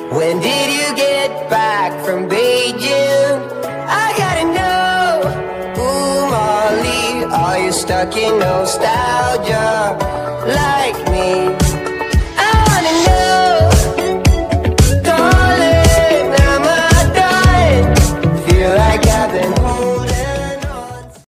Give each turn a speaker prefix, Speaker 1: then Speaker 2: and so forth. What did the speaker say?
Speaker 1: When did you get back from Beijing? I gotta know. Ooh, Molly, are you stuck in nostalgia? Like